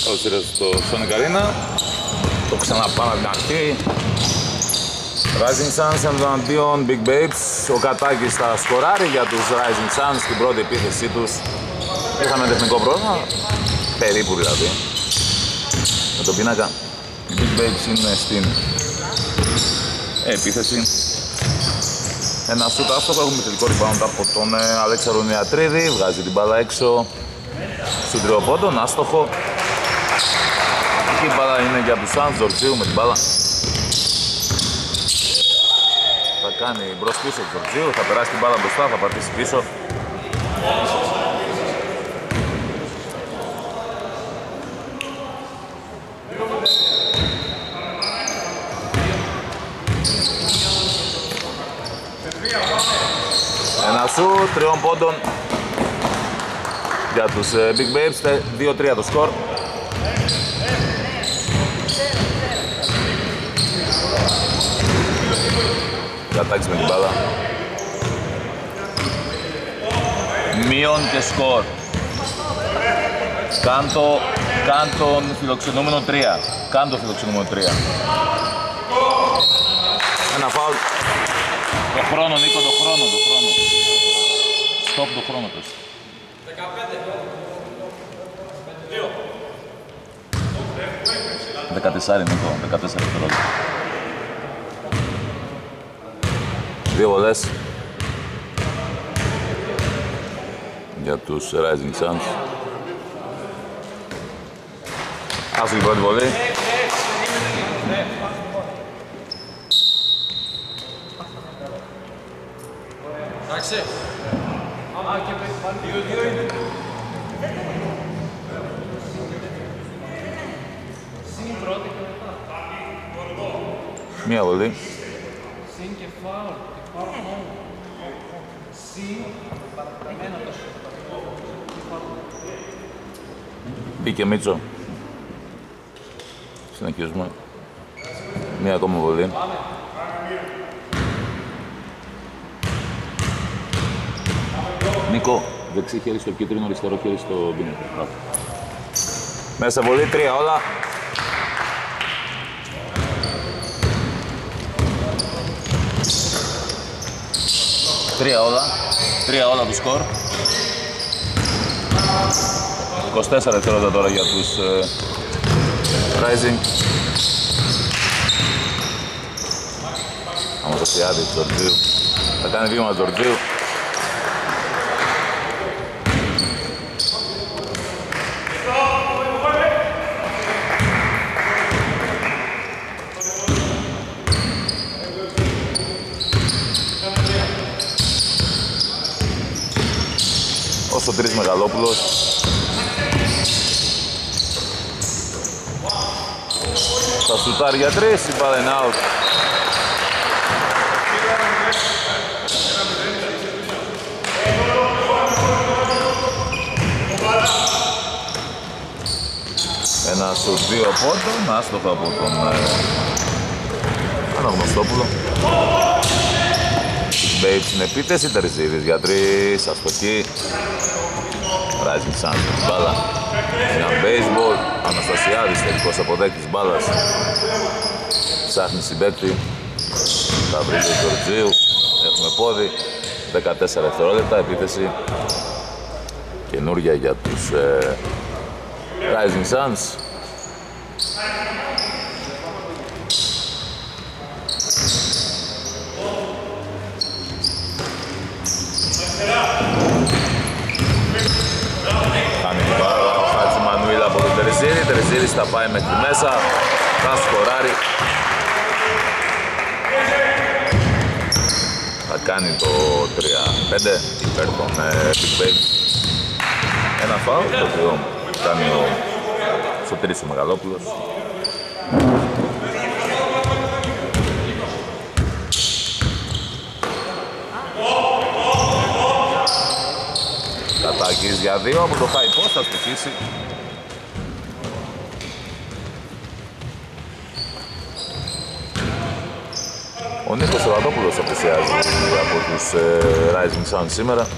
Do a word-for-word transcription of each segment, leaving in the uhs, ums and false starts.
Καλώς ήρθατε στο Sonic Arena. Το ξαναπάμε από την αρχή. Rising Suns εναντίον Big Babes. Ο Κατάκης θα σκοράρει για τους Rising Suns στην πρώτη επίθεσή τους. Είχαμε τεχνικό πρόβλημα, περίπου δηλαδή, με τον πίνακα. Οι Big Babes είναι στην επίθεση. Ένα σούτ άστοχο, έχουμε τελικό rebound από τον Αλέξανδρο Νιατρίδη. Βγάζει την μπάλα έξω στον τριοπόντον, άστοχο. Και η μπάλα είναι για τους Suns, Τζορτζίου με την μπάλα. Θα κάνει μπρος πίσω του Τζορτζίου, θα περάσει την μπάλα μπροστά, θα πατήσει πίσω. Ένα σου, τριών πόντων για τους Big Babes, δύο τρία το σκορ. Κατάξει με την μπάλα. Μείον και σκορ. Κάντο, κάντον φιλοξενούμενο τρία. Κάντο φιλοξενούμενο τρία. Ένα φάουλ. Το χρόνο, Νίκο, το χρόνο, το χρόνο. Στοπ το χρόνο πες. δεκαπέντε. δεκατέσσερα, Νίκο, δεκατέσσερα δευτερόλεπτα. Δύο βολές για τους Rising Suns. Άσου η πρώτη βολή. Εντάξει. Μία βολή. Μπήκε Μίτσο. Συνεχίζουμε. Μία ακόμα βολή. Νίκο, δεξί χέρι στο κίτρινο, αριστερό χέρι στο πίνακα. Μέσα βολή, τρία όλα. Τρία όλα. Τρία όλα του σκορ. είκοσι τέσσερα δευτερόλεπτα τώρα για τους uh, Rising. Αμοσοσιάδη του Τζορτζίου. Θα κάνει βήμα του Τζορτζίου. Όσο τρεις Μεγαλόπουλος. Θα σουτάρει για τρεις, η μπάλα είναι out. Ένα σουτ δύο πόντων, άστοχο από τον Αναγνωστόπουλο. Babes στην επίθεση, Τερζίδης για τρεις, αστοχή. Rising Suns με την μπάλα. Ένα baseball, Αναστασιάδης τελικός αποδέκτης μπάλας. Ψάχνει συμπαίκτη. Θα βρει τον Τζορτζίου. Έχουμε πόδι. δεκατέσσερα δευτερόλεπτα, επίθεση καινούρια για τους ε, Rising Suns. Τερζίδης θα πάει μέχρι μέσα, θα σκοράρει. Θα κάνει το τρία πέντε υπέρ των Big Babes. Ένα φάουλ, το οποίο κάνει ο Σωτήρης ο Μεγαλόπουλος. Κατάκης για δύο από το high post, θα στοιχήσει. Ο Νίκος Ραδόπουλος απουσιάζει από τους ε, Rising Suns σήμερα.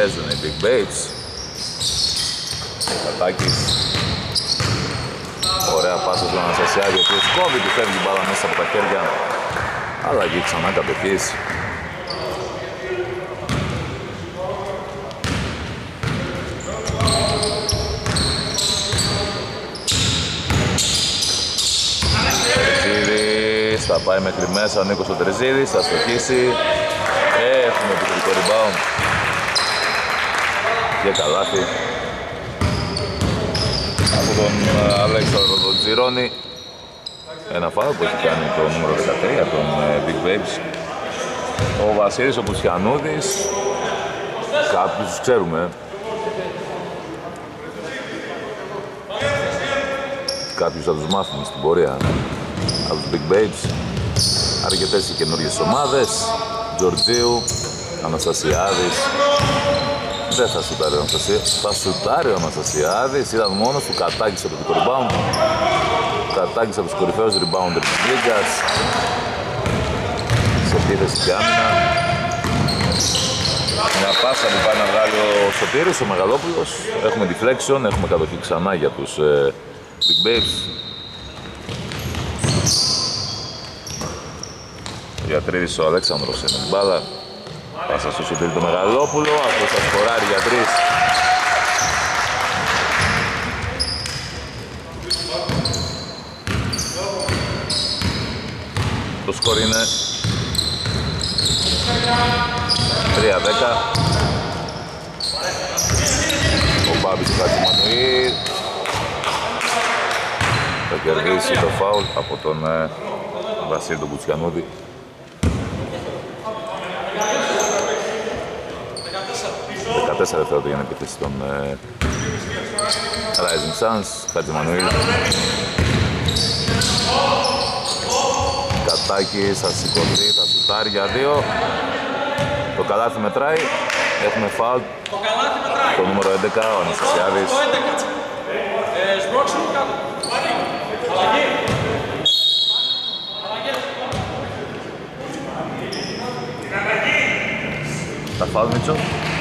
Πιέζουν οι Big Babes. Ο Κατάκης. Ωραία πάσα στον Αναστασιάδη, ο οποίος κόβει και φεύγει μπάλα μέσα από τα χέρια. Αλλαγή ξανά κατοχής. Τερζίδης, θα πάει μέχρι μέσα ο Νίκος ο Τερζίδης, θα στοχίσει. Έχουμε επιθετικό rebound και καλάθι από τον Αλέξανδρο τον Τζιρόνι. Ένα φάουλ που έχει κάνει το νούμερο δεκατρία, τον Big Babes. Ο Βασίλης ο Πουτσιανούδης, κάποιους τους ξέρουμε. Κάποιους θα τους μάθουμε στην πορεία από τους Big Babes. Αρκετές οι καινούργιες ομάδες. Τζορτζίου, Αναστασιάδης. Δεν θα σουτάρει ο Αναστασιάδης. Θα σουτάρει ο Αναστασιάδης. Ήταν μόνος του. Κατάκης από το rebound. Κατάκης από τους κορυφαίους rebounder της Λίγκας. Σε επίθεση και άμυνα. Μια πάσα που πάει να βγάλει ο Σωτήρης, ο Μεγαλόπουλος. Έχουμε deflection, έχουμε κατοχή ξανά για τους ε, Big Babes. Γιατρίδης ο Αλέξανδρος είναι την μπάλα. Πάσα στο Σωτήρη το Μεγαλόπουλο, αυτός θα σκοράρει για τρεις. Το σκορ είναι τρία δέκα. Ο Μπάμπης του Χατζημανουήλ θα κερδίσει το φάουλ από τον ε, Βασίλη τον Κουτσιανούδη. δεκατέσσερα δευτερόλεπτα για να επιτύχει τον ε, Rising Suns. Χατζημανουήλ. Κατάκης θα σηκωθεί, θα σουτάρει για δύο. Το καλάθι μετράει. Έχουμε φάουλ. Το νούμερο έντεκα, ο Αναστασιάδης. Τα φάουλ, Μίτσο.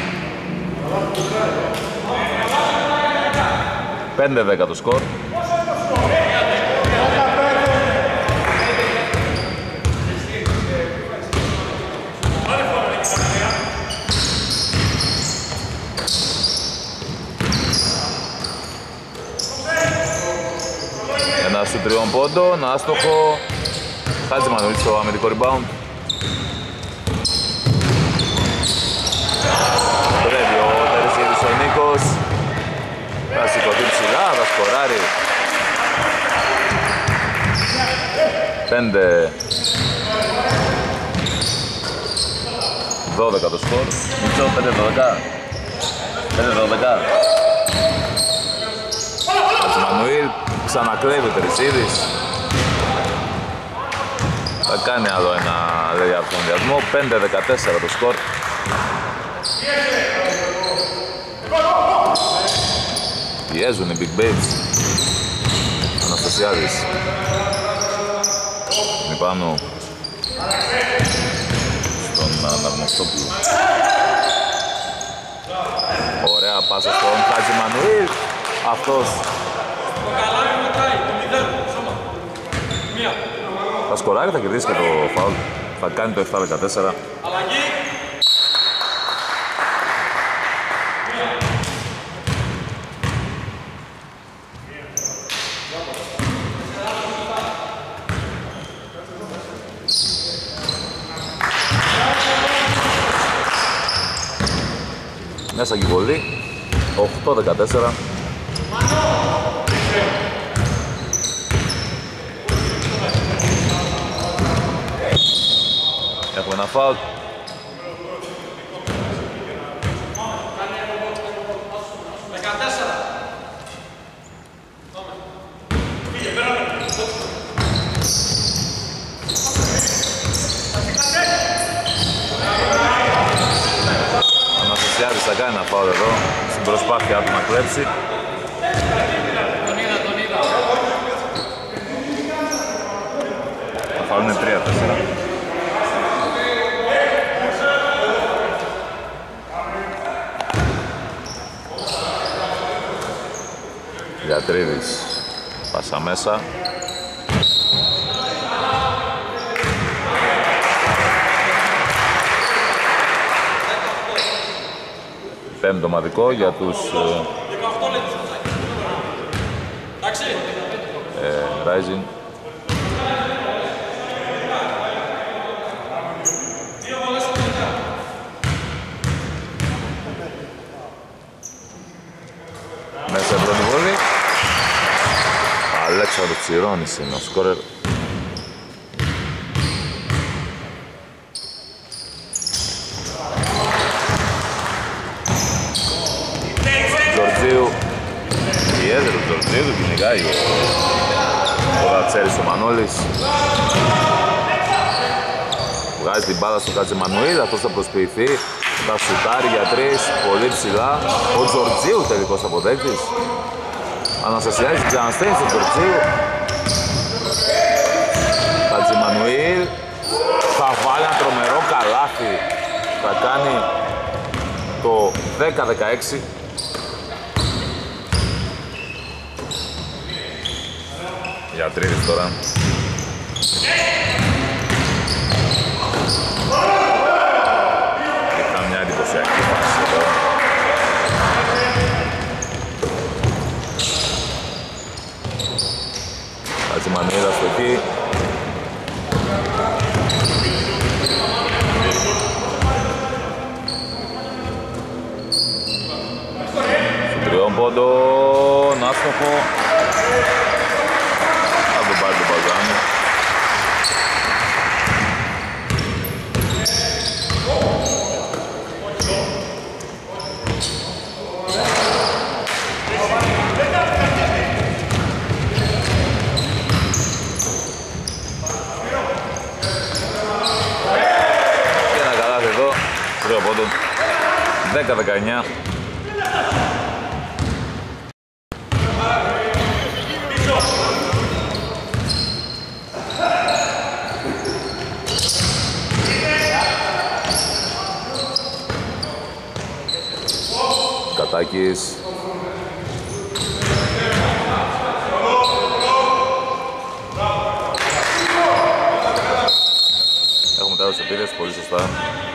πέντε δέκα το σκορ. Ένα σου τριών πόντων, άστοχο. Χατζημανουήλ στο αμυντικό rebound. Πρέπει ο Τερζίδης ο Νίκος. Θα σηκωθεί ψηλά, θα σκοράρει. πέντε δώδεκα το σκορ. Μίτσο, πέντε δώδεκα. πέντε δώδεκα. Χατζημανουήλ, ξανακλέβει ο Τερζίδης. Θα κάνει άλλο ένα λέει από τον διασμό. πέντε δεκατέσσερα το σκορ. Πιέζουν οι Big Babes. Αναστασιάδης. Είναι πάνω στον Αναγνωστόπουλο. Ωραία πάσα στον Χατζημανουήλ. Αυτός θα σκοράρει, θα κερδίσει και το φάουλ. Θα κάνει το επτά δεκατέσσερα. Μέσα και βολή, οκτώ δεκατέσσερα. Έχουμε ένα φάουλ. Αναστασιάδης θα κάνει ένα φάουλ εδώ στην προσπάθειά του να κλέψει. Το φάουλ είναι τρία τέσσερα. Γιατρίδης, πάσα μέσα. Πέμπτο ομαδικό για τους ε, Rising. Μέσα πρώτη βόλη. Αλέξανδρος Τσιρώνης είναι ο σκόρερ. Τζορτζίου, ιδιαίτερο Τζορτζίου, του κυνηγάει ο Ρατσέρης ο Μανώλης. Βγάζει την μπάλα στο Χατζημανουήλ, αυτός θα προσποιηθεί, θα σουτάρει για τρεις, πολύ ψηλά. Ο Τζορτζίου τελικός αποδέκτης. Αναστασιάδης ξαναστέλνει στον Τζορτζίου. Χατζημανουήλ θα βάλει ένα τρομερό καλάθι, θα κάνει το δέκα δεκαέξι. Γιατρίδης τώρα. Είχα μια εντυπωσιακή φάση εδώ. Χατζημανουήλ στο εκεί. Στον τριών πόντων, άστοχο. Θα τον πάρει τον Παζάνη. Και ένα καλάθι εδώ, τρία πόντων, δέκα δεκαεννιά. Κατάκης. Έχουμε τέλος της επίδεσης, πολύ σωστά.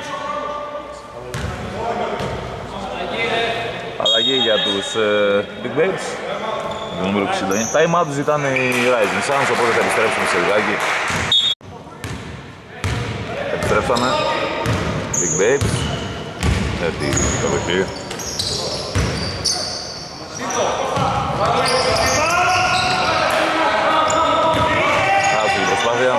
Αλλαγή για τους ε, Big Babes. Το νούμερο εξήντα εννιά. Time out τους ζητάνε οι Rising Suns, οπότε θα επιστρέψουμε σε λιγάκι. Επιστρέψαμε. Big Babes. Έτσι το παιχνίδι. Άσου η προσπάθεια.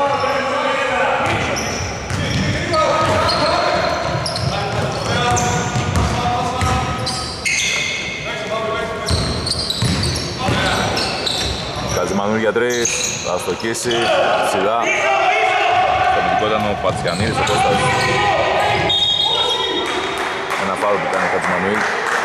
Χατζημανουήλ για τρεις, θα στοχίσει, ψηλά. Το αμυντικό ήταν ο Πατσιανίδης, ο Κώστας. Ένα φάουλ που κάνει ο Χατζημανουήλ.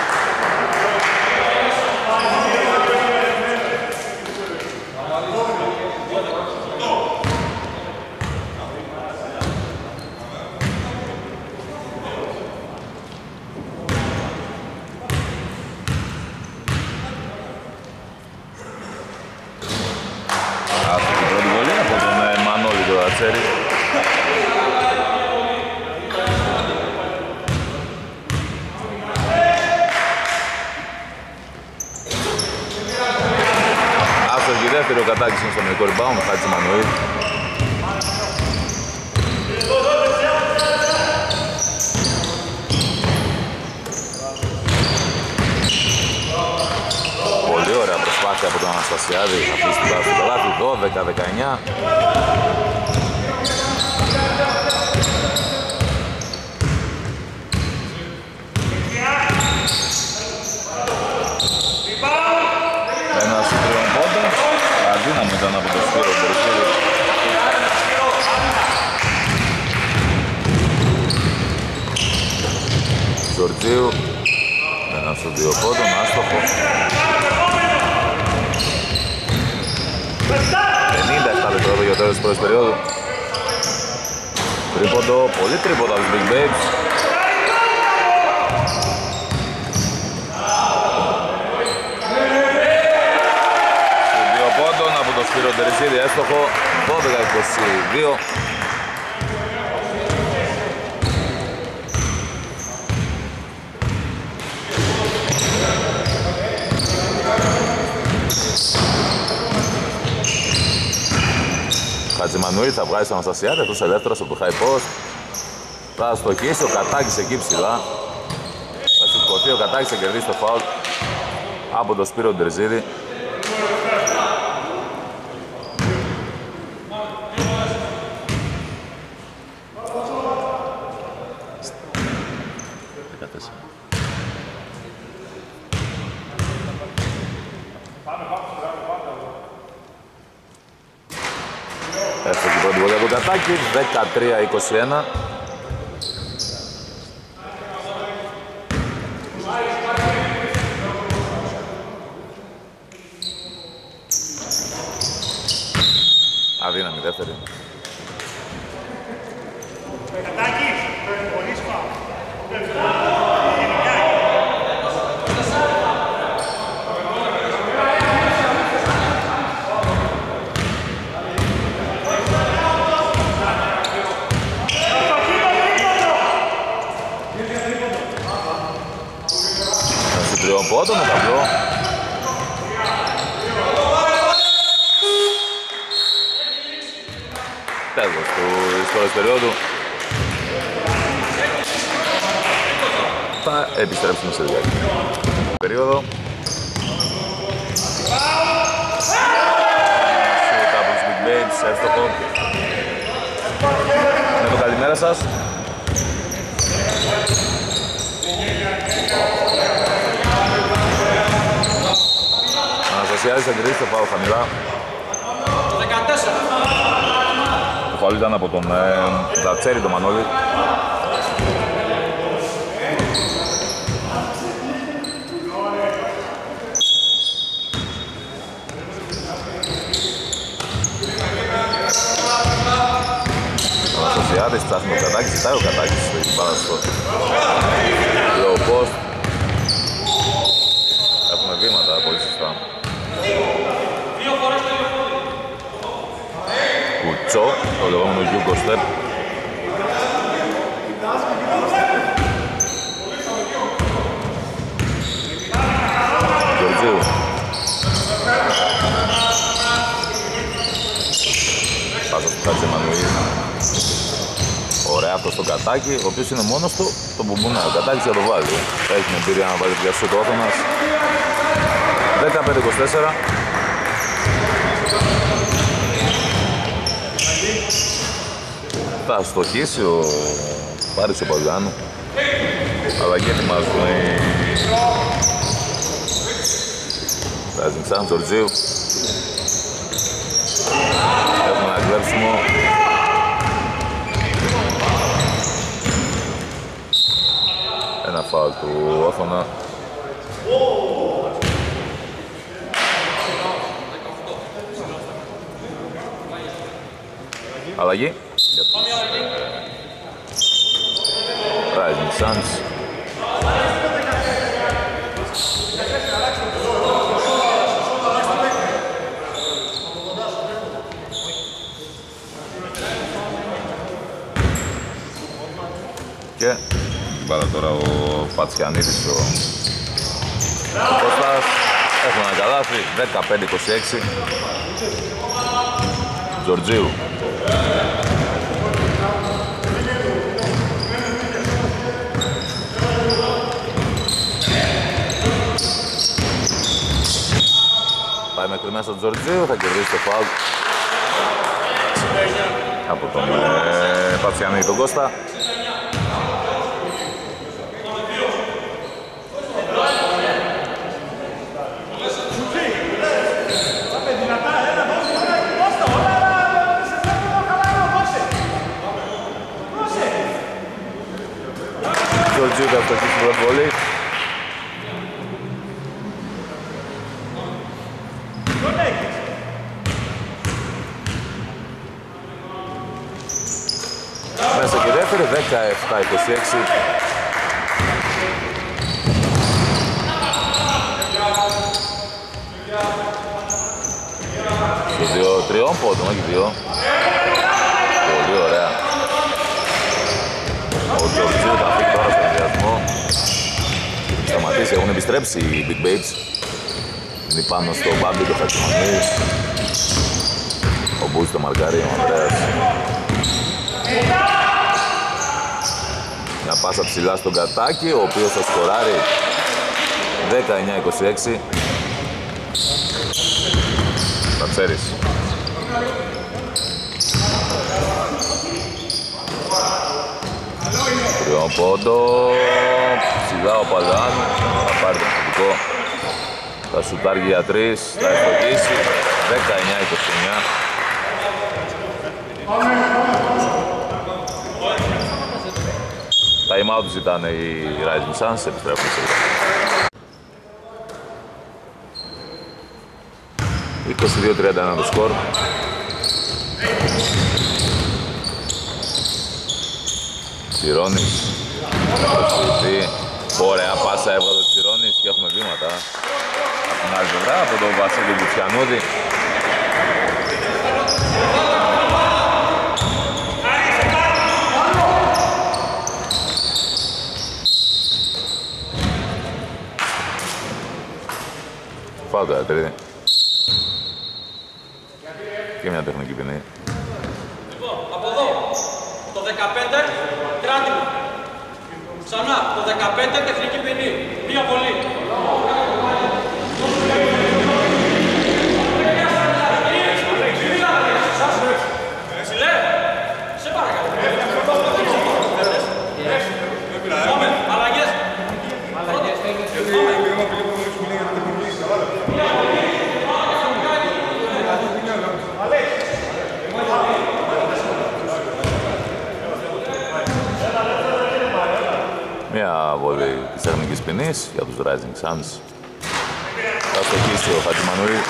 Ρατσέρη. Άστος και δεύτερο Κατάκης είναι στο μερικό rebound, Χατζημανουήλ. Πολύ ωραία προσπάθεια από τον Αναστασιάδη, θα αφήσει την βάση στο λάθη, δώδεκα δεκαεννιά. Ένας τριών πόντων, αδύναμο ήταν από το Σπύρο Μπορουσίδη. Τζορτζίου, ένας των δύο πόντων, άστοχο. πενήντα επτά δευτερόλεπτα για το τέλος της πρώτης περίοδου. Τρίποντο, πολύ τρίποντο από τους Big Babes. Τερεσίδη έστοχο, δώδεκα είκοσι δύο. Χατζημανουήλ θα βγάζει στον Αναστασιάδη, αυτός ελεύθερος από το high post. Θα στοχίσει ο Κατάκης εκεί ψηλά. Θα σηκωθεί ο Κατάκης, θα κερδίσει το φάουλ από τον Σπύρο Ντερζίδη. Έφτασε η πρώτη βολή από τον Κατάκη, δεκατρία είκοσι ένα. Αδύναμη δεύτερη. Τριών πόντων με ταμπλό. Τέλος του πρώτης περίοδου. Θα επιστρέψουμε σε διάρκεια περίοδο. Σούτ από τους Big Babes, εύστοχο. Με το καλημέρα σας. Αναστασιάδης θα κερδίσει το φάουλ χαμηλά. Το φάουλ ήταν από τον ε, Τατσέρη, τον Μανώλη. Ο Αναστασιάδης ψάχνει το Κατάκης, ζητάει ο Κατάκης στην πάρα στο low post. Έχουμε βήματα, πολύ σωστά. Κουτσό, το λεγόμενο Γιούγκο Στεπ. Γεωργίου. Πάσα του Χατζημανουήλ. Ωραία αυτό στο Κατάκι, ο οποίος είναι μόνος του, το μπουμπούνα. Ο Κατάκης θα το βάλει. Έχει την εμπειρία να βάλει πια στο Όθωνας. δεκαπέντε είκοσι τέσσερα. Θα στοχίσει ο Πάρης ο Παυλιάνου. Αλλά και ετοιμάζουν οι Rising Sun, Τζορτζίου. Έχουμε ένα κλέψιμο. Ένα φάουλ του Όθωνα. Αλλαγή για τους Rising Suns. Και μπάλα τώρα ο Πατσιανίδης ο Κώστας. Έχουν ένα καλάθι, δεκαπέντε είκοσι έξι. Τζορτζίου. Πάει μέχρι μέσα ο Τζορτζίου, θα κερδίσει το φάουλ από τον ε, Πατσιανίδη τον Κώστα. Τζορτζίου θα φτωχίσει την πρώτη βολή. Μέσα και δεύτερη, δεκαεπτά είκοσι έξι. δύο τριών πόντων, όχι δύο. Πολύ ωραία. Ο Τζορτζίου θα φύγει τώρα στον ενδιασμό. Σταματήσει, έχουν επιστρέψει οι Big Babes. Είναι πάνω στο Μπάμπι το Χατζημανής. Ο Μπούτς το μαρκάρει, ο Ανδρέας. Μια πάσα ψηλά στον Κατάκη, ο οποίος θα σκοράρει δεκαεννιά είκοσι έξι. Πατσέρης. Τριών πόντο. Ψηλά ο Παλαιάνου. Θα πάρει το θετικό. Θα σουτάρει για τρεις. Θα ευκολύσει. δεκαεννιά είκοσι εννιά. Time out ζητάνε οι Rising Suns. Επιστρέφουν σε είκοσι δύο τριάντα ένα το σκορ. Τσιρώνης. Ωραία πάσα έβγαλε ο Τσιρώνης και έχουμε βήματα. Από την άλλη πλευρά, από τον Βασίλη Λουτσιανούδη. Φάω το Ιατρίδη. Και μια τεχνική ποινή. Λοιπόν, από εδώ, το δεκαπέντε, κράτημα. Ξανά, το δεκαπέντε, τεχνική ποινή. Μία βολή. Σιλέ, σε παρακαλώ. Πάμε, αλλαγές. Μια βολή της τεχνικής ποινής για τους Rising Suns. Θα στοχίσει ο Χατζημανουήλ.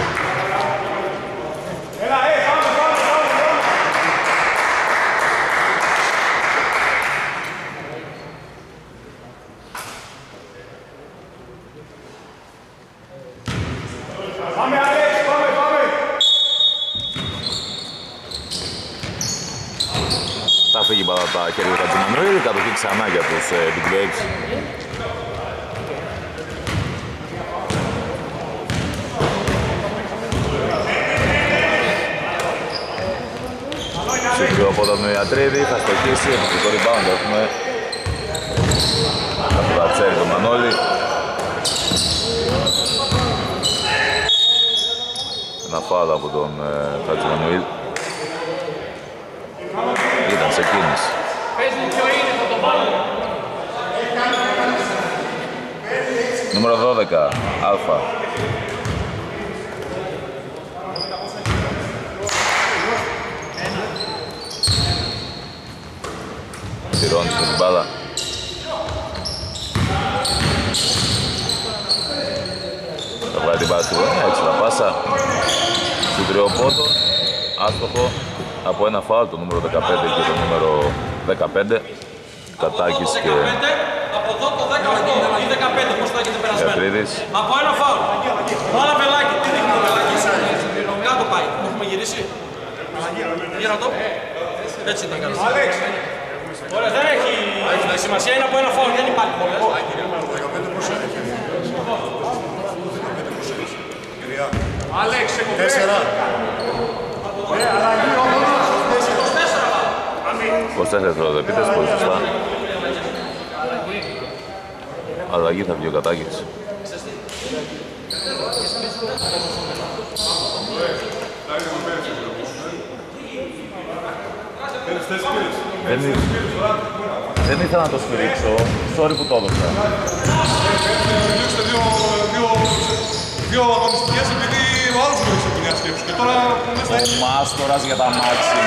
Θα φύγει πάρα τα χέρια του Χατζημανουήλ, κατοχή ξανά για τους ε, Big Babes. Συγχωρώ από τον Ιατρίδη, θα στοχίσει, από το rebound έχουμε από το Ατσέρι τον Μανώλη. Ένα φάουλ από τον ε, Χατζημανουήλ. Ήταν σε κίνηση. Νούμερο δώδεκα, Αλφα. Τυρώνει με την μπάλα. Θα πάει την μπάλα στη γωνία, έτσι θα πάσα. Του τριοπόντων, άστοχο. Από ένα φάουλ, το νούμερο δεκαπέντε και το νούμερο δεκαπέντε. Κατάκης και από εδώ το δεκαοκτώ ή δεκαπέντε, πώς θα έχετε περασμένο. Ιατρίδης. Από ένα φάουλ. Πάρα βελάκι, τι δείχνει το βελάκι. Κάτω πάει, το έχουμε γυρίσει. Γύρω το. Έτσι ήταν καλά. Ωραία, δεν έχει σημασία, είναι από ένα φάουλ, δεν υπάρχει πολλές. Άλεξ, τέσσερα. είκοσι τέσσερα δευτερόλεπτα, πολύ σωστά. Αλλαγή θα βγει ο Κατάκης. Δεν, δεν ήθελα να το σφυρίξω, sorry που το έδωσα. Δύο αγωνιστικές επειδή ο άλλος μου έδειξε μια σκέψη και τώρα... Ο Μάστορας για τα μάξι.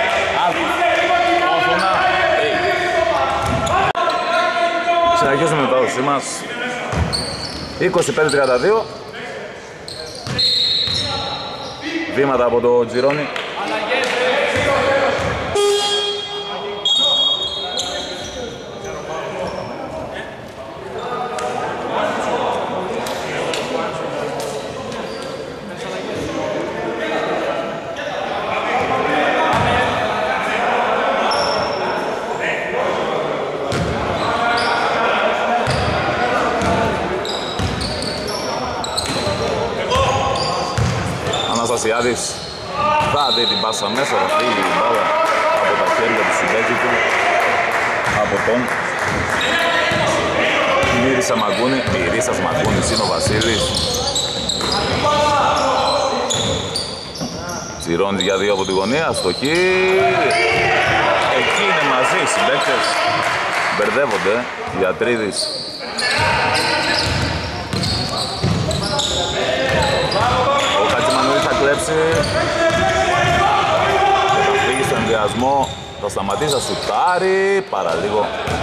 Όφωνα. Συνεχίζουμε με την μετάδοσή μας. είκοσι πέντε τριάντα δύο. Βήματα από το Τζιρόνι. Αναστασιάδης θα δει την πάσα μέσα, θα φύγει η μπάλα από τα χέρια του συμπαίκη του, από τον Μύρισα Μαγκούνη, Μυρίσας Μαγκούνης είναι ο Βασίλης. Τσιρώνης για δύο από τη γωνία, στοχή. Εκεί είναι μαζί οι συμπαίκτες, μπερδεύονται, Γιατρίδης. Ο Χατζημανουήλ θα κλέψει και θα φύγει στον ενδιασμό, θα σταματήσει, θα σουτάρει, παραλίγο.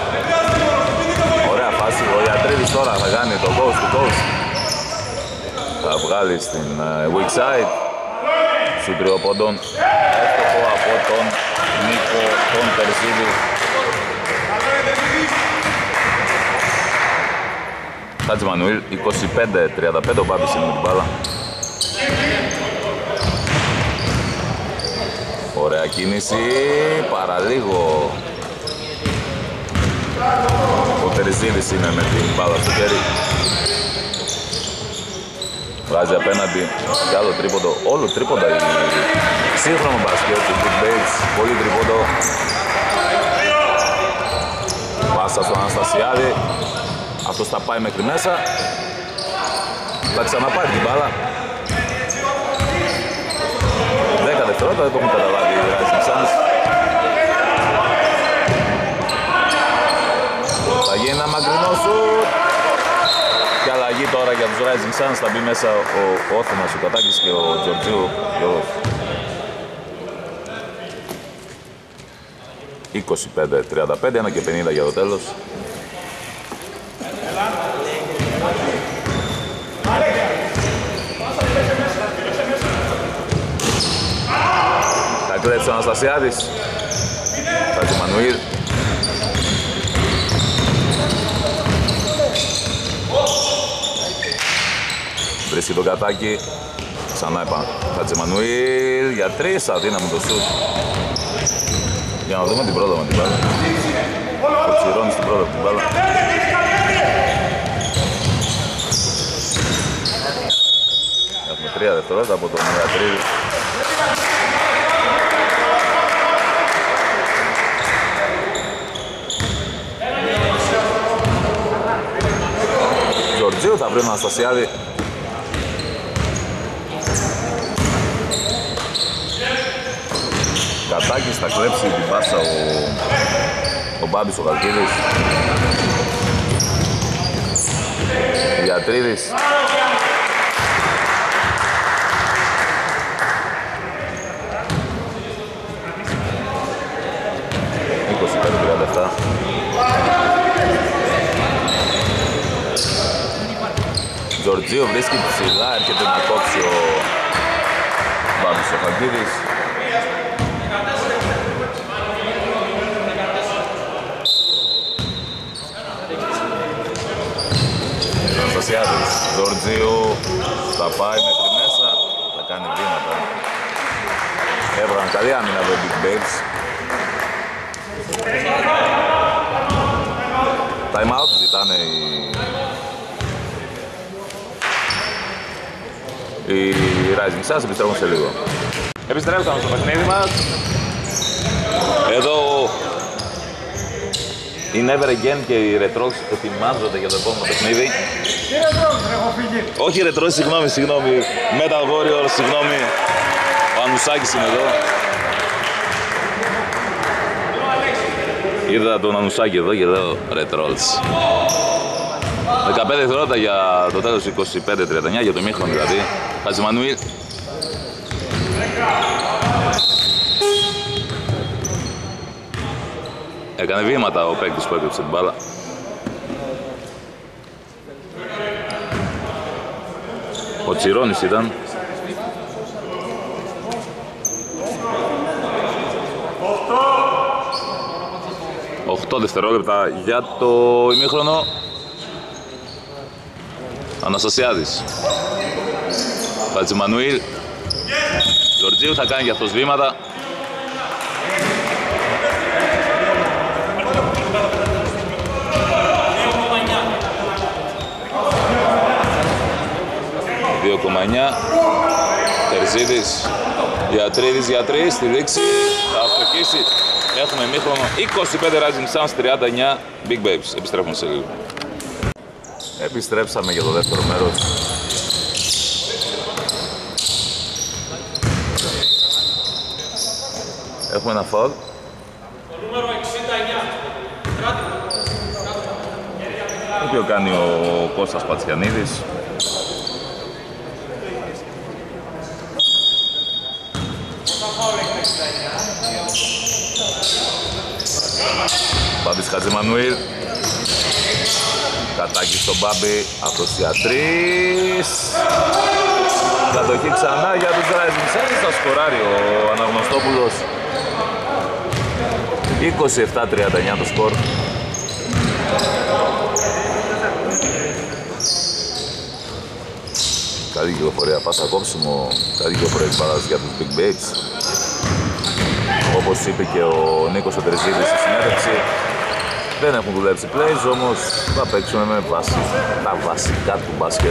Ωραία φάση, ο Γιατρίδης τώρα θα κάνει το coast to coast. Θα βγάλει στην uh, weak side. Σου τριοπόντων, εύστοχο από τον Νίκο τον Τερσίδη. Χατζημανουήλ, είκοσι πέντε τριάντα πέντε, ο Μπάμπης είναι με την μπάλα. Ωραία κίνηση, παραλίγο. Ο Τερσίδης είναι με την μπάλα στο χέρι. Βάζει απέναντι κι άλλο τρίποντο, όλο τρίποντα η σύγχρονο μπασκετ του Big Bates, πολύ τρίποντο. Πάσα στον Αναστασιάδη, αυτός θα πάει μέχρι μέσα, θα ξαναπάρει την μπάλα. δέκα δευτερόλεπτα, δεν το έχουν καταλάβει οι Rising Suns. Θα γίνει ένα μακρινό σουτ. Και αλλαγή τώρα για τους Rising Suns, θα μπει μέσα ο Όθωμας, ο Κατάκης και ο Τζορτζίου. είκοσι πέντε τριάντα πέντε, ένα και πενήντα για το τέλος. Θα κλέψει ο Αναστασιάδης. Χατζημανουήλ. Βρίσκει τον Κατάκη, ξανά επάνω. Χατζημανουήλ για τρεις, αδύναμο το σουτ. Για να δούμε την πρώτα με την μπάλα. Ο Τσιρώνης την πρώτα με την μπάλα. Έχουμε τρία δευτερόλεπτα από τον Ιατρίδη. Τζορτζίου θα βρει τον Αναστασιάδη. Κατάκης θα κλέψει την πάσα ο, ο Μπάμπης ο Καλκίδης. Γιατρίδης. είκοσι πέντε τριάντα επτά. Τζορτζίου βρίσκει ψηλά, έρχεται να κόψει ο Μπάμπης ο Καλκίδης. Αναστασιάδης, Τζορτζίου θα πάει μέχρι μέσα, θα κάνει βήματα. Έβραν καλή άμυνα από Big Bates. Time out ζητάνε οι, οι Rising Suns, επιστρέφουν σε λίγο. Επιστρέψαμε στο παιχνίδι μας. Εδώ η Never Again και οι Retros ετοιμάζονται για το επόμενο παιχνίδι. Τι Retros, έχω φύγει. Όχι Retros, συγγνώμη, συγγνώμη. Metal Warriors, συγγνώμη. Ο Ανουσάκης είναι εδώ. Είδα τον Ανουσάκη εδώ και λέω Retros. δεκαπέντε δευτερόλεπτα για το τέλος, είκοσι πέντε τριάντα εννιά για το μήχρονο δηλαδή. Χατζημανουήλ. Έκανε βήματα ο παίκτης που έκρυψε την μπάλα. Ο Τσιρώνης ήταν. οκτώ δευτερόλεπτα για το ημίχρονο. Αναστασιάδης. Χατζημανουήλ. Τζορτζίου θα κάνει για αυτός βήματα. δύο κόμμα εννιά. Τερζίδης, Γιατρίδης για τρεις, στη δείξη, θα αυτοκίσει. Έχουμε ημίχρονο, είκοσι πέντε Rising Suns, τριάντα εννιά Big Babes. Επιστρέφουμε σε λίγο. Επιστρέψαμε για το δεύτερο μέρος. Έχουμε ένα φαουλ. Το νούμερο εξήντα εννιά. Το οποίο κάνει ο Κώστας Πατσιανίδης. Μπάμπης Χατζημανουήλ. Κατάκι στον Μπάμπη, αυτός για τρεις. Κατοχή ξανά για τους Rising Suns, θα σκοράρει ο Αναγνωστόπουλος. είκοσι επτά τριάντα εννιά το σκορ. Καλή κυκλοφορία, πάσα κόψιμο, καλή κυκλοφορία της μπάλας για τους Big Babes. Όπως είπε και ο Νίκος ο Τερζίδης στη συνέντευξη, δεν έχουν δουλέψει plays, όμως θα παίξουν με βάση τα βασικά του μπάσκετ.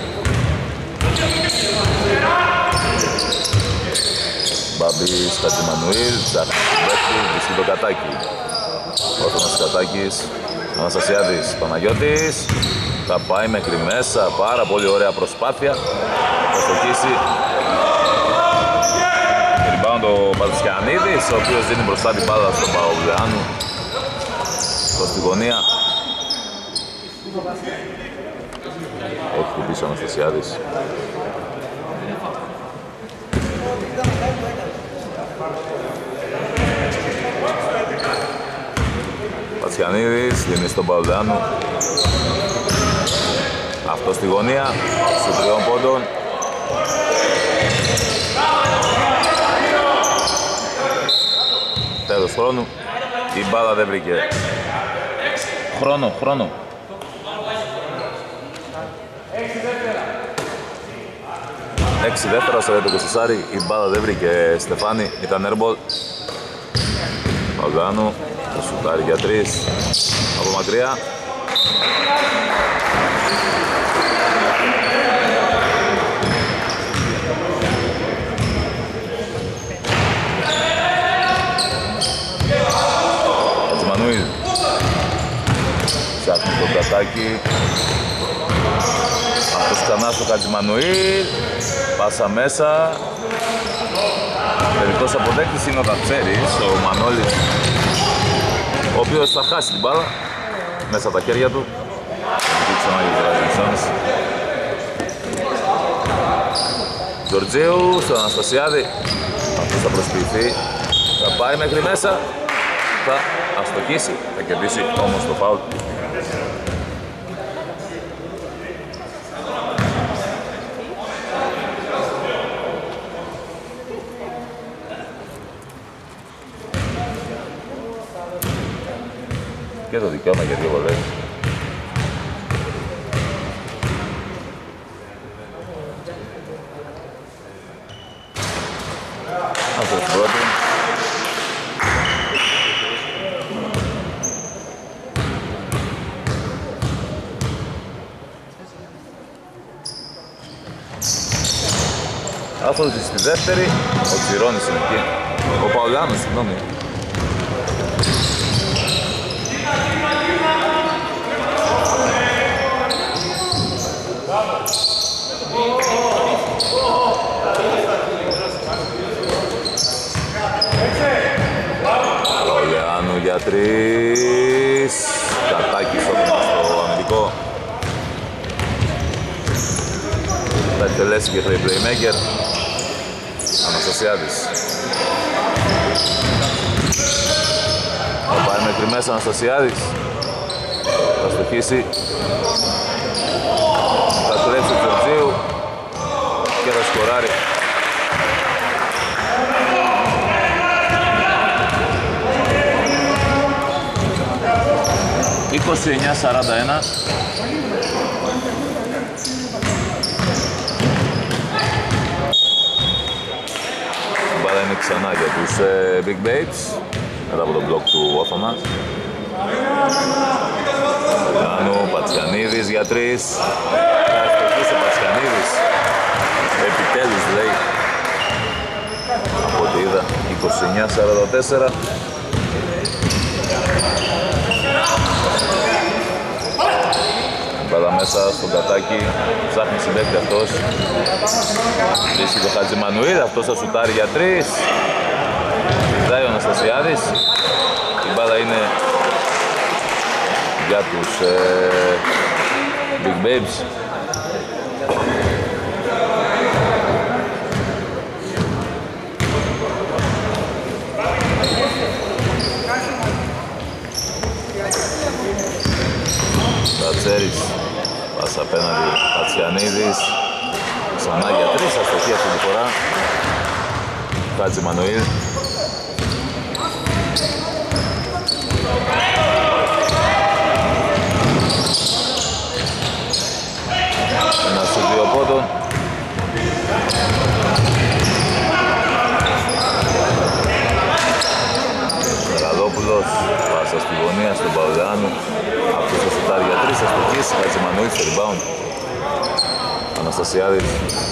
Μπαμπής Χατζημανουήλ, ψάχνει την παίκτη, βρίσκει το Κατάκι. Ο Θανάσης Κατάκης, Αναστασιάδης Παναγιώτης, θα πάει μέχρι μέσα, πάρα πολύ ωραία προσπάθεια, θα στοχίσει. Rebound ο Πατσιανίδης, ο οποίος δίνει μπροστά την μπάλα στον Παουλεάνου. Προς τη γωνία. Έχει χτυπήσει ο Αναστασιάδης. Πατσιανίδης δίνει στον Παουλεάνου. Αυτό στη γωνία, στους τριών πόντων. Τέλος χρόνου. Η μπάλα δεν βρήκε. Χρόνο, χρόνο. Έξι δεύτερα, σαράντα είκοσι. Η μπάλα δεν βρήκε Στεφάνη, ήταν airball. Παουλάνου, το σουτάρει για τρεις. Από μακριά. Χατζημανουήλ. Ψάχνει το Κατάκι. Αυτός ξανά στο Χατζημανουήλ. Πάσα μέσα. Τελικός αποδέκτης είναι ο Τατσέρης, ο Μανώλης, ο οποίος θα χάσει την μπάλα μέσα από τα χέρια του. Τζορτζίου στον Αναστασιάδη. Αυτός θα προσποιηθεί. Θα πάει μέχρι μέσα. Θα αστοχίσει. Θα κερδίσει όμως το φάουλ. Και το δικαίωμα για δύο βολές. Αυτό το πρώτο. Αυτό στη δεύτερη, ο Τσιρώνης είναι εκεί. Ο Παουλάνος, συγγνώμη. Παουλάνου για τρεις. Κατάκι στο αμυντικό. Θα εκτελέσει και το playmaker. Αναστασιάδης. Θα πάει μέχρι μέσα Αναστασιάδης. Θα στοχίσει. Θα κλέψει ο Τζορτζίου και θα σκοράρει. είκοσι εννιά σαράντα ένα. Μπάλα είναι ξανά για τους ε, Big Babes μετά από τον μπλοκ του Όθωνας. Παουλάνου, Πατσιανίδης για τρεις. Θα αστοχίσει ο Πατσιανίδης. Επιτέλους λέει. είκοσι εννιά σαράντα τέσσερα. Μπάλα μέσα στον Κατάκι, ψάχνει συμπαίκτη αυτός. Βρίσκει το Χατζημανουήλ, αυτός θα σουτάρει για τρεις. Ζητάει ο Αναστασιάδης. Η μπάλα είναι για τους ε, Big Babes. Τατσέρης, πάσα απέναντι Πατσιανίδης. Ξανά για τρεις, αστοχή αυτή τη φορά. Χατζημανουήλ. Ένα στους δύο πόντων. Ραδόπουλος, πάσα στη γωνία στον Παουλιάνου. Αυτός θα σουτάρει για τρεις, αστοχής. Χατζημανουήλ στο rebound. Αναστασιάδης.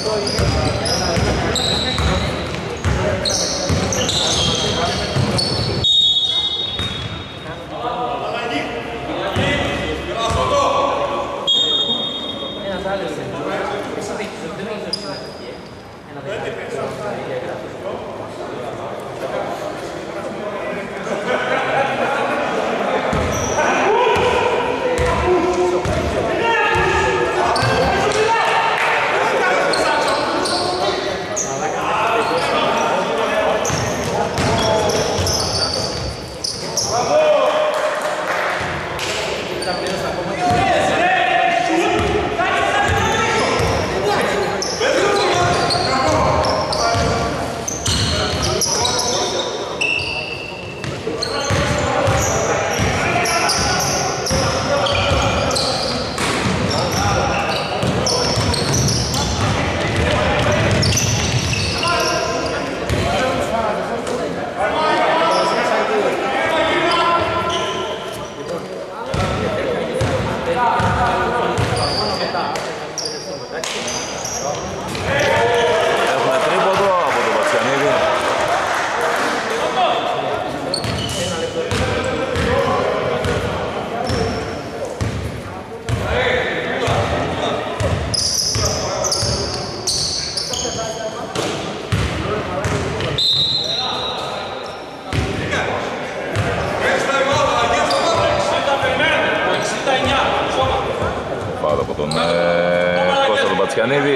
Από τον ε, Κώστα τον Πατσιανίδη.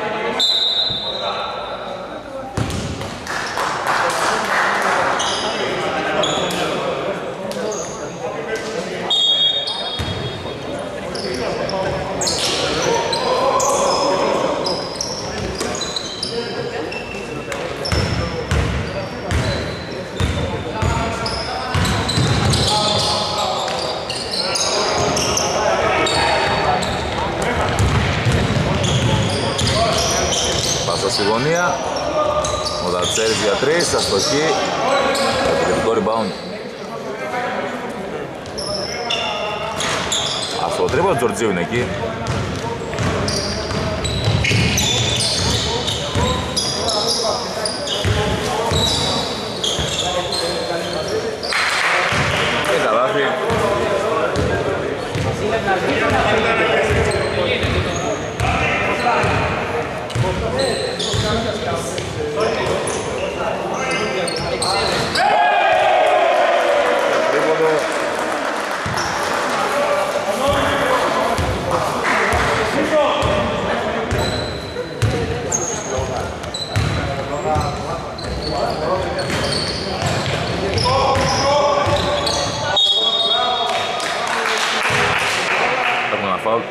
Στη γωνία, ο Δατσέρης για τρεις, αστοχή, επιθετικό rebound. Αυτό το τρίποντο του Τζορτζίου είναι εκεί. Και καλάθι. Έχουμε ένα φάουλ.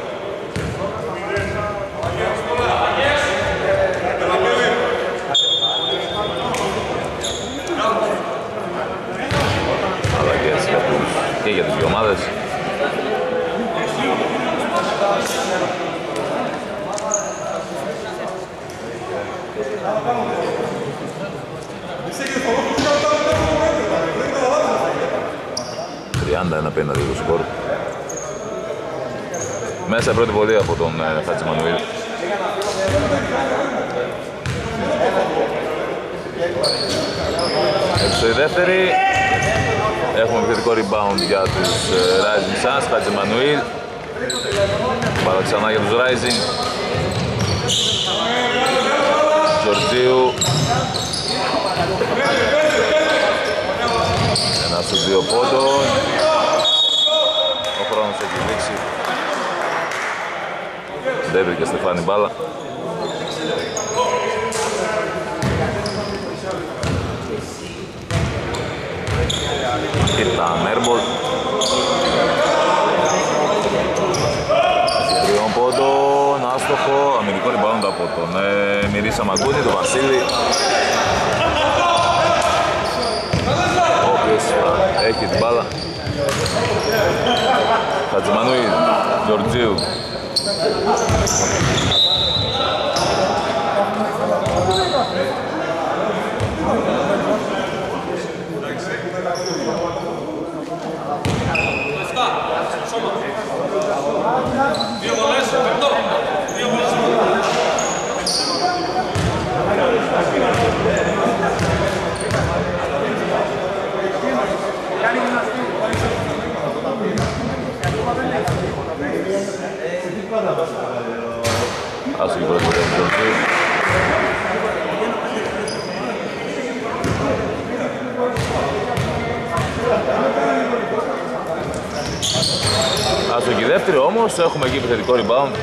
Αλλαγές για τους, και για τις δύο ομάδες. τριάντα ένα πενήντα δύο το σκορ. Μέσα η πρώτη βολή από τον Χατζημανουήλ. Έξω η δεύτερη. Έχουμε επιθετικό rebound για τους Rising Suns. Χατζημανουήλ. Πάρα ξανά για τους Rising. Τζορτζίου. Ένα στους δύο πόντων. Ο χρόνος έχει δείξει. Δεν βρήκε Στεφάνη μπάλα. Ήταν airball. Τριών πόντων, άστοχο, αμυντικό rebound από τον ε, Μυρίσα Μαγκούνη, τον Βασίλη. Ο οποίος έχει την μπάλα. Χατζημανουήλ, Τζορτζίου. Δύο βολές, πεπτό. Δύο βολές. Άσου και πρώτη βολές του Τζορτζίου. Άσο και η δεύτερη όμως, έχουμε εκεί επιθετικό rebound.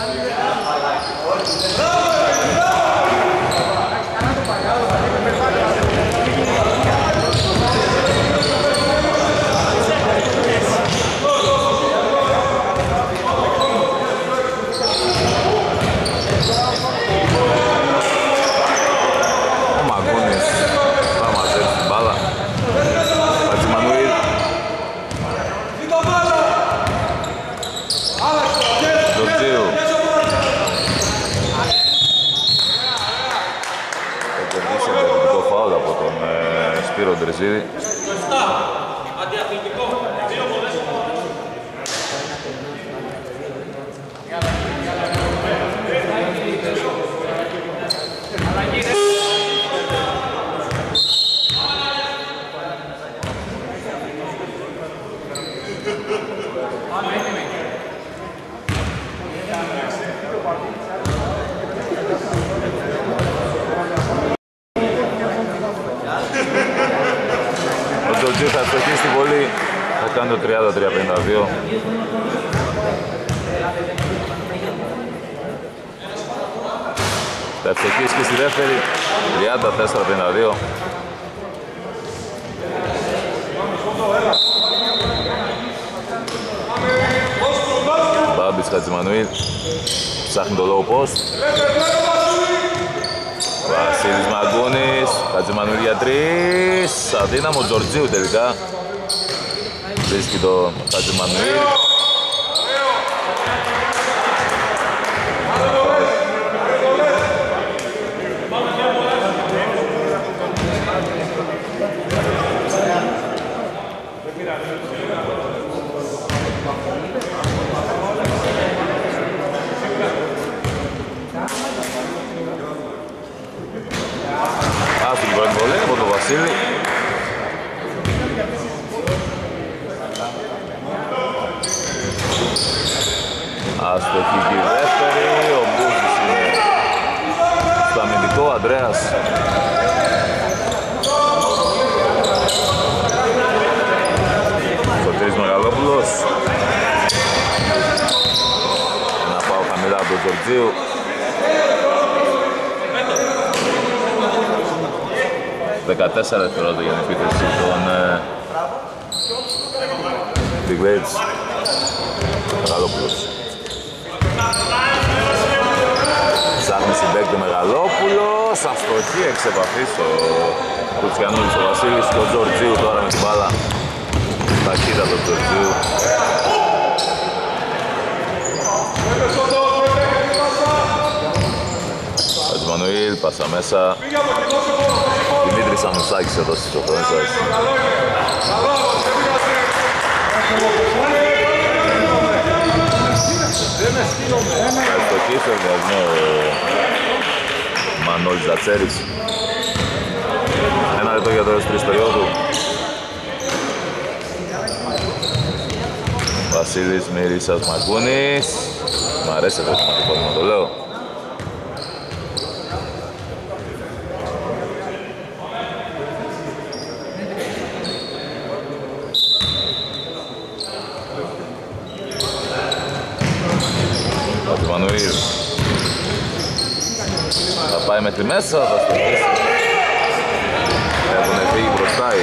Ο Μαγκούνης θα μαζέψει την μπάλα. Χατζημανουήλ. Τζορτζίου. Θα κερδίσει ένα επιθετικό φάουλ από τον ε, Σπύρο Ντρεζίδη. Αντιαθλητικό. Δύο βολές. Ο Τζορτζίου θα ευτοχίσει την βολή, θα κάνει το τριάντα τρία πενήντα δύο. Θα ευτοχίσει και στη δεύτερη, τριάντα τέσσερα πενήντα δύο. Μπάμπης Χατζημανουήλ, ψάχνει το low post. Βασίλης Μαγκούνης, Χατζημανουήλ για τρεις, αδύναμο Τζορτζίου τελικά. Βρίσκει το Χατζημανουήλ. Άστο την πρώτη βολή από τον Βασίλη. Άστοχη και η δεύτερη, ο Μπούζης είναι στο αμυντικό, ο Ανδρέας. Σωτήρης Μεγαλόπουλος. Ένα πάω χαμηλά από τον Τζορτζίου. δεκατέσσερα δευτερόλεπτα για την επίθεση των Big Waves. Μεγαλόπουλος. Ψάχνει συμπαίκτη ο Μεγαλόπουλος. Αστοχή εξ επαφής ο Κουτσιανούλης ο Βασίλης και ο Τζορτζίου τώρα με την μπάλα. Ταχύτητα του Τζορτζίου. Χατζημανουήλ, πάσα μέσα. Δημήτρης Αμουσάκης εδώ στις οθόνες σας. Ευχαριστώ και στο εργασμό ο Μανώλης Ζατσέρης. Βασίλης Μυρίσας Μαγκούνης. Μ' αρέσει αυτό το μαθηκόδημα, το λέω. Πατημανουήλ. Θα πάει μέχρι μέσα, θα στοχίσει. Έχουν φύγει μπροστά οι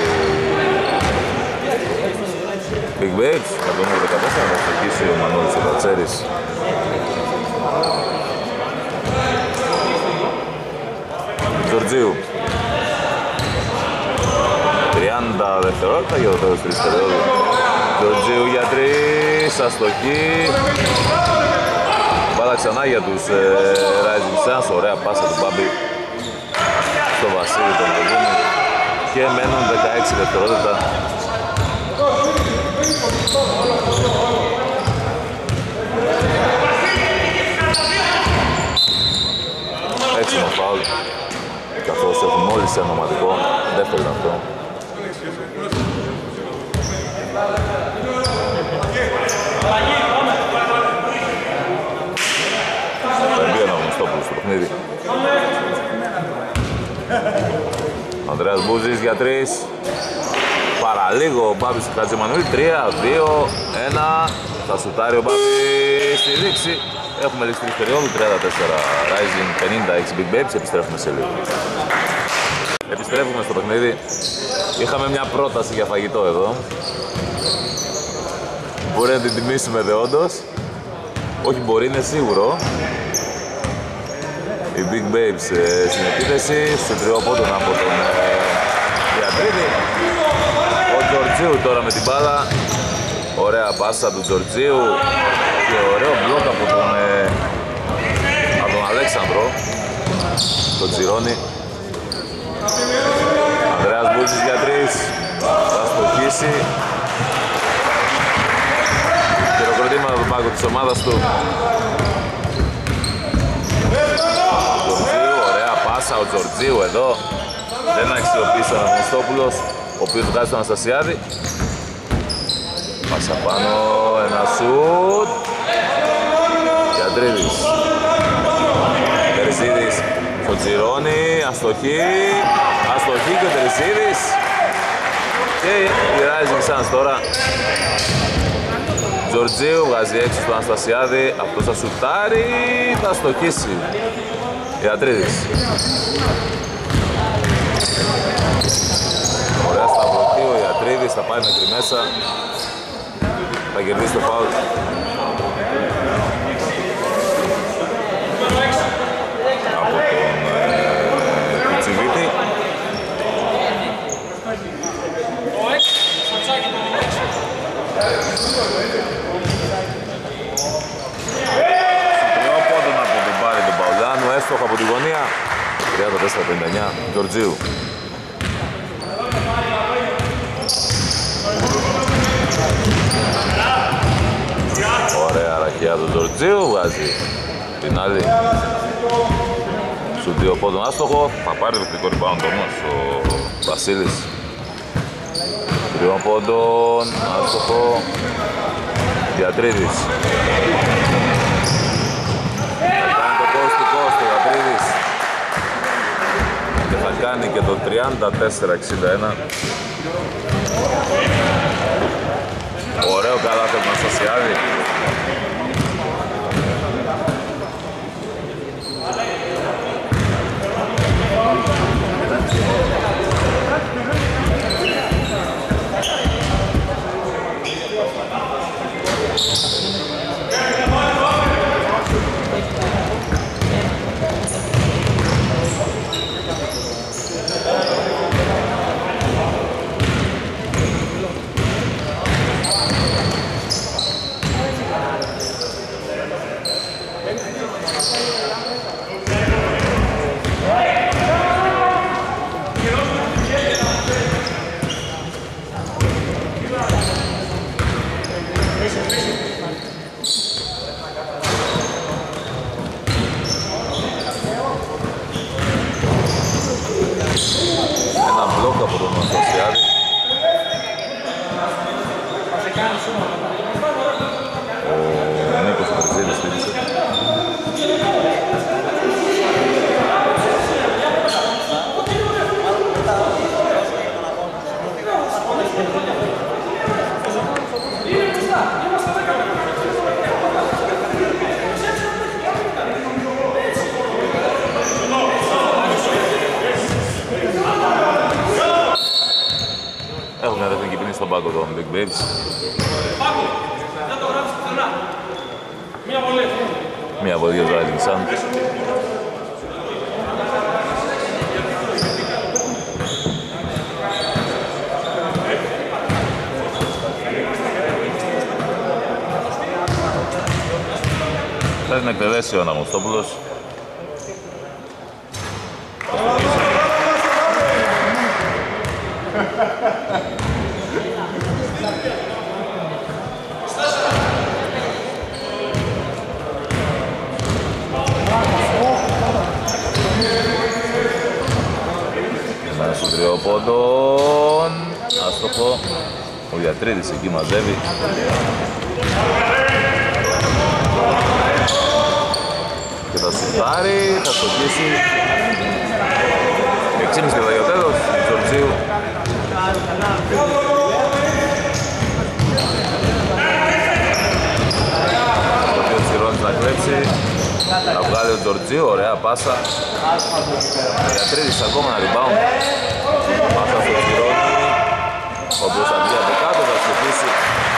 Big Babes. Θα το νούμερο δεκατέσσερα θα στοχίσει ο Μανώλης ο Κατσέρης. Τζορτζίου. τριάντα δευτερόλεπτα για το τέλος της περίοδου. Τζορτζίου για τρεις, αστοχή. Μπάλα ξανά για τους ε, Rising Suns, ωραία πάσα του Μπάμπη στο Βασίλη τον Βεγούνη και μένουν δεκαέξι δευτερόλεπτα. Έξιμο φάουλ, καθώς έχουν μόλις σε ονοματικό, δεύτερο ήταν αυτό. Θα μπει ένα Γνωστόπουλος στο παιχνίδι. Ανδρέας Μπούζης για τρεις. Παραλίγο ο Μπάμπης του Χατζημανουήλ. τρία, δύο, ένα. Θα σουτάρει ο Μπάμπης στη δείξη. Έχουμε λήξει τρεις περίοδου. τριάντα τέσσερα Rising, πενήντα έξι Big Babes. Επιστρέφουμε σε λίγο. Επιστρέφουμε στο παιχνίδι. Είχαμε μια πρόταση για φαγητό εδώ. Μπορεί να την τιμήσουμε δεόντως. Όχι μπορεί, είναι σίγουρο. Οι Big Babes ε, στην επίθεση, στο τριό πόντων από τον ε, Ιατρίδη. Ο Τζορτζίου τώρα με την μπάλα. Ωραία πάσα του Τζορτζίου και ωραίο μπλοκ από τον, ε, από τον Αλέξανδρο. Τον Τζιρόνι. Ανδρέας Μπούτσης για τρεις. Θα στοχίσει. Χειροκροτήματα από τον πάγκο της ομάδας του. Τζορτζίου, ωραία πάσα ο Τζορτζίου εδώ. Δεν αξιοποίησε ο Αναγνωστόπουλος, ο οποίος βγάζει τον Αναστασιάδη. Πάσα πάνω, ένα σουτ. Γιατρίδης. Τερσίδης στο Τζιρόνι, αστοχή. Αστοχή και ο Τερσίδης. Και η Rising Suns τώρα. Τζορτζίου βγάζει έξω στον Αναστασιάδη, αυτός θα σουτάρει, θα στοχίσει. Ιατρίδης. Ωραία σταυρωτή ο Ιατρίδης, θα πάει μέχρι μέσα. Θα κερδίσει το φάουλ. Από τον ε, Κουτσιβίτη. Έστοχο από τη γωνία. τριάντα τέσσερα πενήντα εννιά Τζορτζίου. Ωραία ραχαία του Τζορτζίου, βγάζει την άλλη. Σου δύο πόντων άστοχο. Θα πάρει δευτικό rebound όμως ο Βασίλης. Τριών πόντων άστοχο. Διατρίδης. Και θα κάνει και το τριάντα τέσσερα εξήντα ένα. Ωραίο καλάθι του Αναστασιάδη. μια δεύτερη κυπνή στον πάγκο των Big Babes. Μία βολή για το Rising Sun. Θα την εκπαιδεύσει ο Αναγνωστόπουλος. Μέσα στο τριοπόντων, άστοχο. Ο Διατρίδης εκεί μαζεύει. Και θα σουτάρει, θα στοχίσει. έξι και μισή λεπτά για το τέλος, Τζορτζίου. Το οποίο Τσιρώνης να κλέψει. Θα βγάλει ο Τζορτζίου, ωραία πάσα. Ο Διατρίδης ακόμα ένα rebound. Πάσα στο Τσιρώνη, ο οποίος θα βγει από κάτω, θα στοχίσει.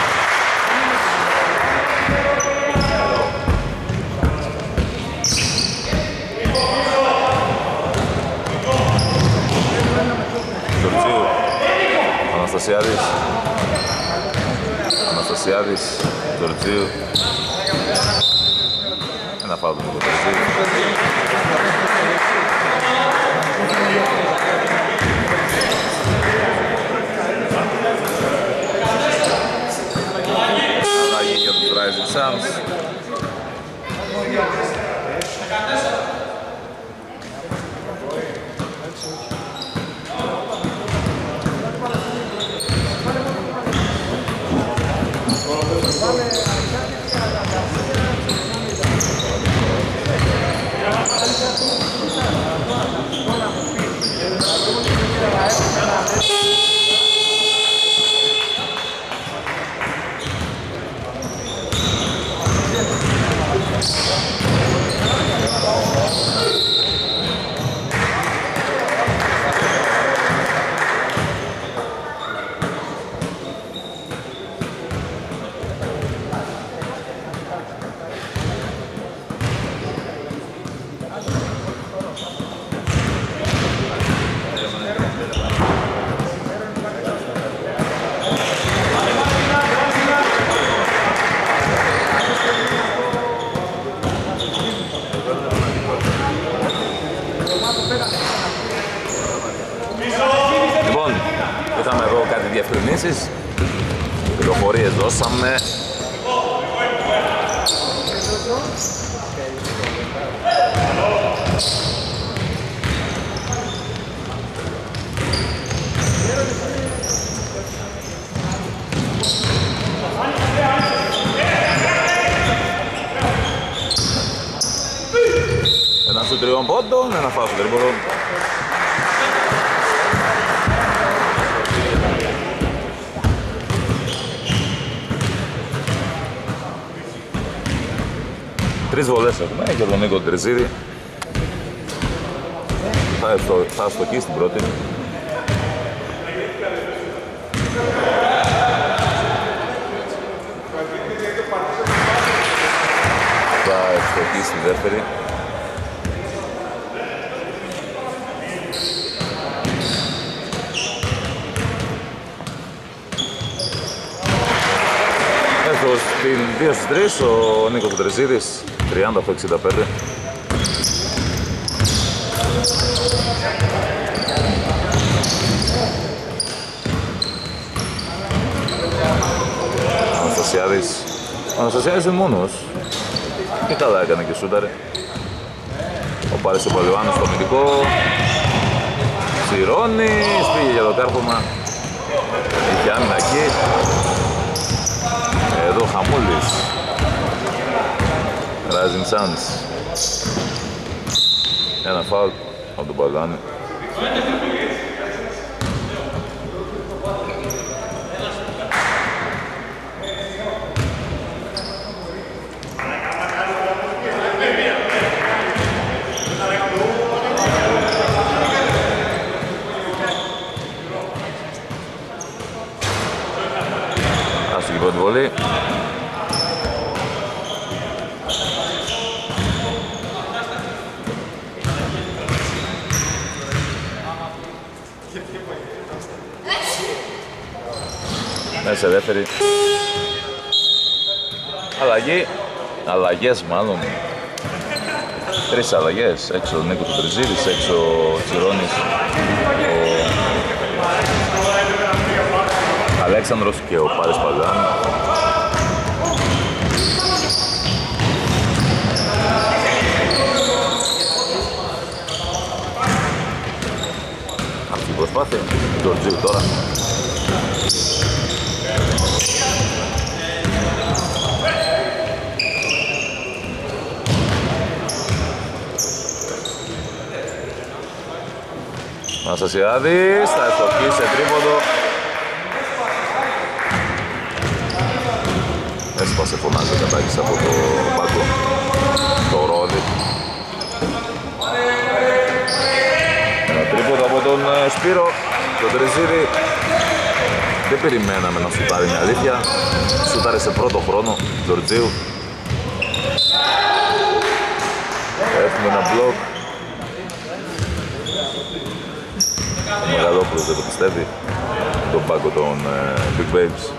Τζορτζίου, Αναστασιάδης, Αναστασιάδης, Τζορτζίου. Ένα φάουλ του Τζορτζίου. Αλλαγή για τους Rising Suns. Λοιπόν, είχαμε εδώ κάτι διευκρινήσεις. Πληροφορίες δώσαμε. Ένα σου τριών πόντων, ένα φάουλ στο τρίποντο. Τρεις βολές έχουμε για τον Νίκο Τριζίδη. Θα, στο, θα στοχίσει την πρώτη. Θα στοχίσει την δεύτερη. Έχω στην δύο στις τρεις ο Νίκος Τριζίδης. τριάντα από εξήντα πέντε. Αναστασιάδης. Ο Αναστασιάδης είναι μόνος. Και καλά έκανε και σούταρε. Ο Πάρης ο Παλαιοάνος στο αμυντικό. Τσιρώνης, πήγε για το κάρπομα. Είχε άμυνα εκεί. Εδώ Χαμούλης. Rising Suns. Ένα φάουλ από τον Παλαιοάνη. Άστο και πρώτη βολή. Μέσα δεύτερη. Αλλαγή. Αλλαγές μάλλον. Τρεις αλλαγές. Έξω ο Νίκος ο Τριζίδης, έξω ο Τσιρώνης, ο Αλέξανδρος και ο Πάρης Παγάνου. Αυτή η προσπάθεια του Τζορτζίου τώρα. Αναστασιάδης θα ευστοχίσει σε τρίποντο. Έσπασε, φωνάζει ο Κατάκης από το πάγκο το ρόδι. Ένα τρίποντο από τον Σπύρο, τον Τριζίδη. Δεν περιμέναμε να σουτάρει, μια αλήθεια. Σουτάρει σε πρώτο χρόνο Τζορτζίου. Έχουμε ένα μπλοκ. Ο Μεγαλόπουλος δεν το πιστεύει, τον πάγκο των uh, Big Babes.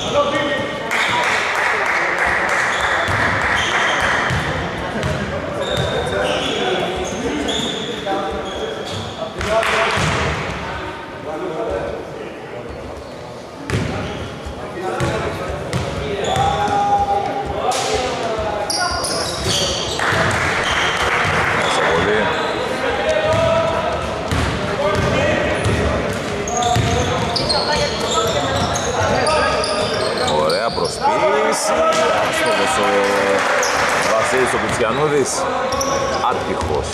Άστοχος ο Βασίλης ο Κουτσιανούδης, άτυχος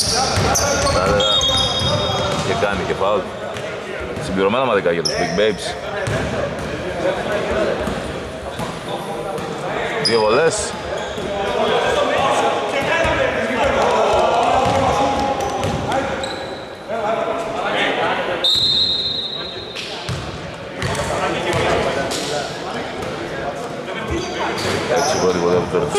και κάνει και φάουλ. Συμπληρωμένα μαδικά για τους Big Babes. Δύο βολές. Έτσι πρώτη βολή από τώρα.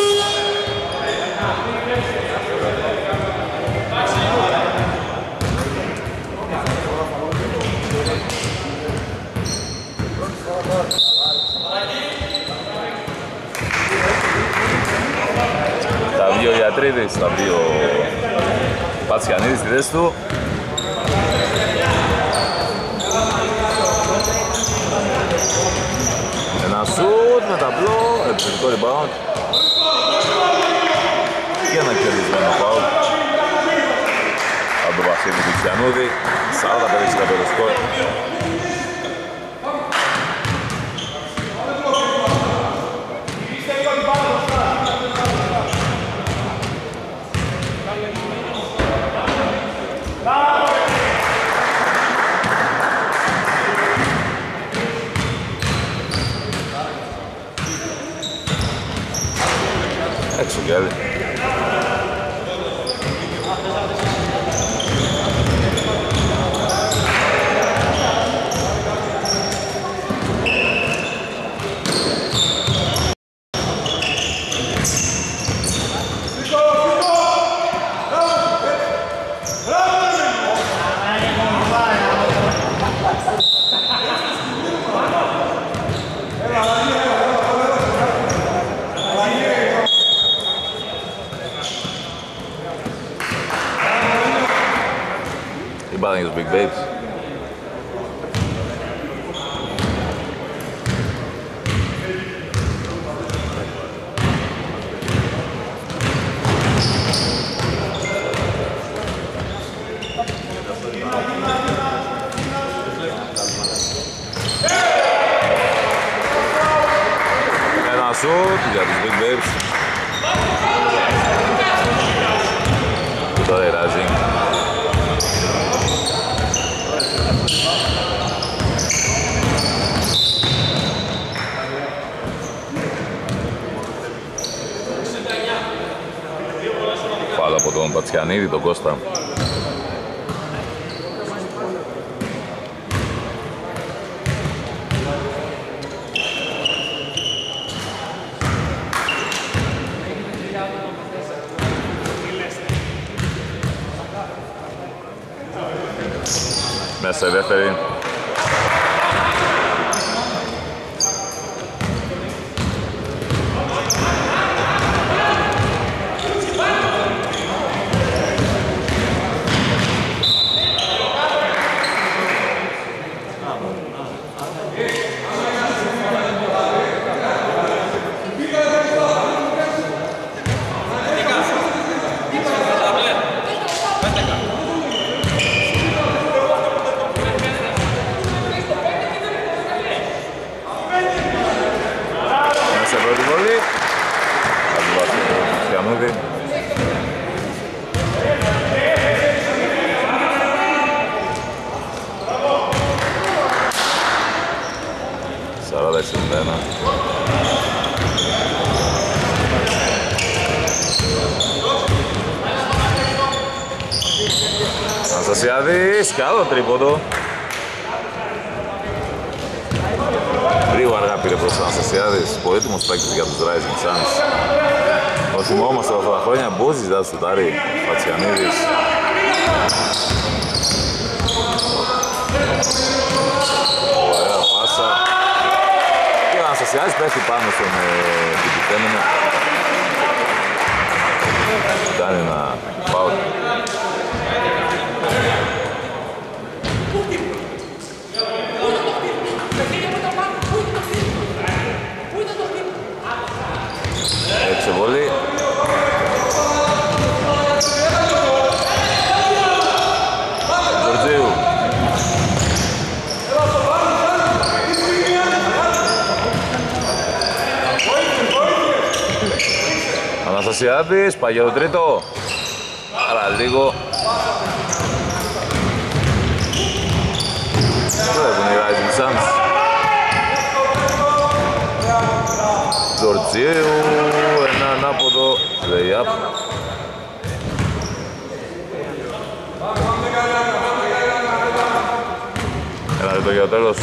Τα βγει ο Ιατρίδης, τα βγει ο Πατσιανίδης στη θέση του. Ένα σουτ με ταμπλό, επιθετικό rebound και ένα κερδισμένο φάουλ από τον Βασίλη Κουτσιανούδη. Σαράντα πέντε σαράντα πέντε σκορ. Έξω κι άλλη. Μπάλα για τους Big Babes. Ένα σουτ για τους Big Babes. Και τώρα η Rising. Φάουλ από τον Πατσιανίδη, τον Κώστα. μέσα σε δεύτερη. σαράντα εξήντα ένα. Αναστασιάδης, καλό τρίποντο. Λίγο αργά πήρε προς τον Αναστασιάδης, πολύτιμος παίκτης για τους Rising Suns. Το θυμόμαστε αυτά τα χρόνια, Μπούζης δεν σουτάρει, Πατσιανίδης. Ωραία πάσα. Και ο Αναστασιάδης πέφτει πάνω στον επιτυχέμενο. Κάνει ένα φάουλ. Έτσι βολή. Τζορτζίου. Αναστασιάδης, πάει για το τρίτο. Άρα λίγο. Βλέπουν οι Rising Suns. Τζορτζίου, ένα ανάποδο lay-up. Ένα λεπτό για το τέλος.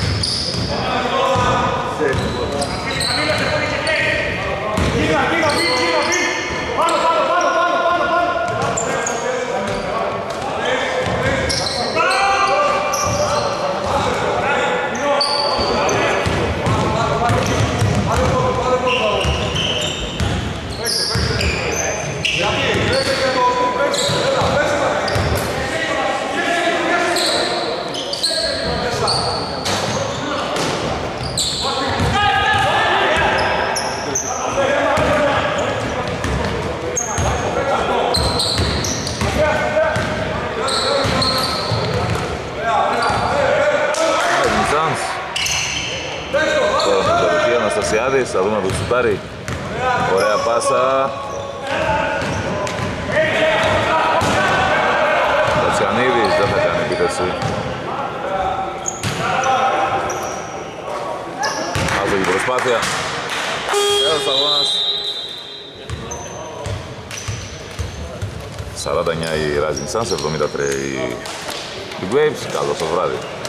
Αναστασιάδης, θα δούμε να το σουτάρει. Ωραία πάσα. Πατσιανίδης δεν θα κάνει επίθεση. Άστοχη προσπάθεια. Τέλος αγώνας. σαράντα εννιά οι Rising Suns, εβδομήντα τρία οι Waves. Καλό το βράδυ.